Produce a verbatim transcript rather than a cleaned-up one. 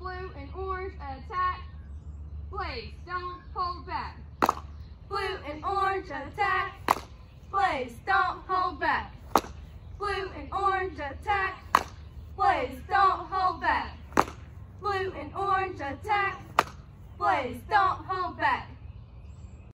Blue and orange attack. Blaze, don't hold back. Blue and orange attack. Blaze, don't hold back. Blue and orange attack. Blaze, don't hold back. Blue and orange attack. Blaze, don't hold back.